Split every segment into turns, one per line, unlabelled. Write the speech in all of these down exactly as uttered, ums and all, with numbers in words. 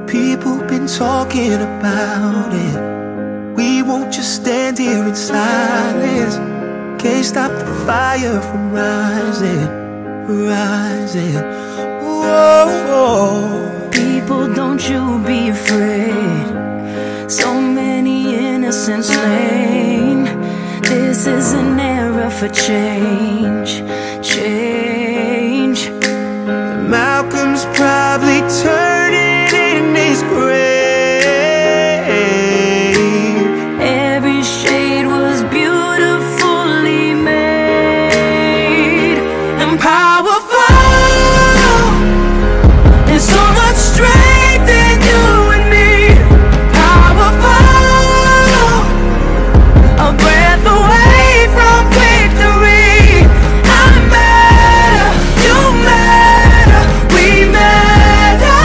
People been talking about it. We won't just stand here in silence. Can't stop the fire from rising, rising. Whoa, whoa.
People, don't you be afraid. So many innocents slain. This is an era for change, change.
Malcolm's probably turning in his grave.
Every shade was beautifully made and powerful. There's so much strength in you and me. Powerful, a breath away from victory. I'm better, you matter, we matter.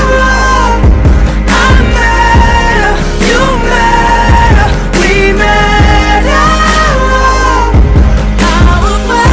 I'm better, you matter, we matter. Powerful,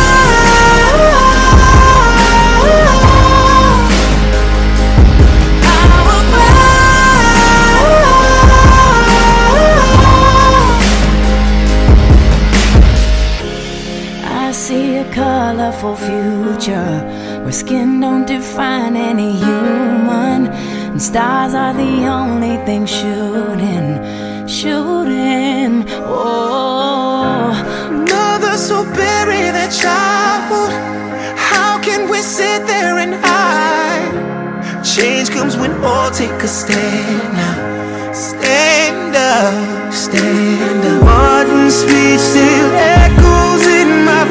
I see a colorful future where skin don't define any human, and stars are the only thing shooting, shooting. Oh,
Mothers so bury their child. How can we sit there and hide? Change comes when all take a stand now. Stand up, stand up. Martin's speech still echoes in my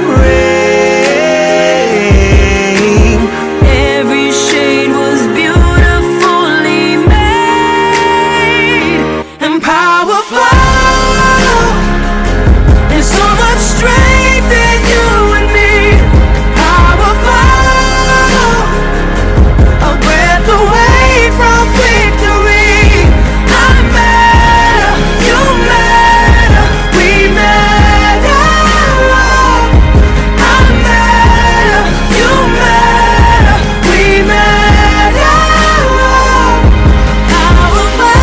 brain.
every shade was beautifully made and powerful. There's so much strength in you and me. Powerful, a breath away from victory. I'm better, you matter, we matter. I'm better, you matter, we matter. Powerful,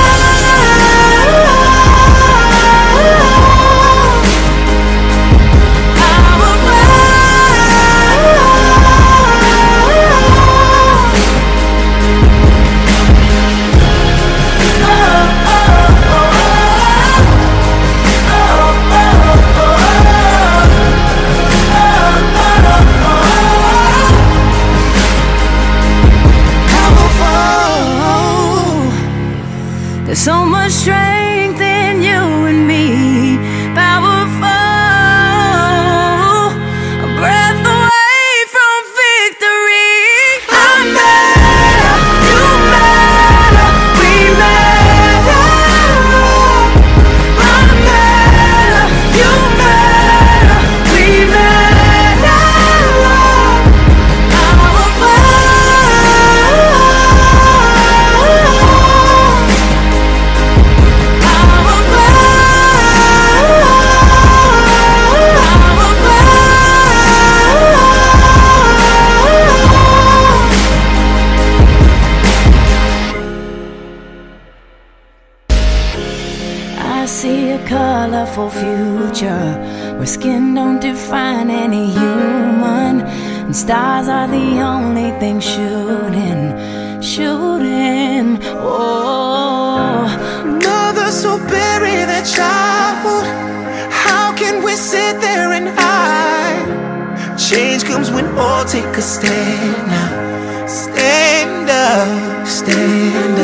there's so much strength in you and me. Powerful, a breath away from victory. I'm better, you matter, we matter. I'm better, you matter, we matter. Powerful, I see a colorful future where skin don't define any human, and stars are the only thing shooting, shooting. Oh,
Mothers so bury their child. How can we sit there and hide? Change comes when all take a stand now. Stand up, stand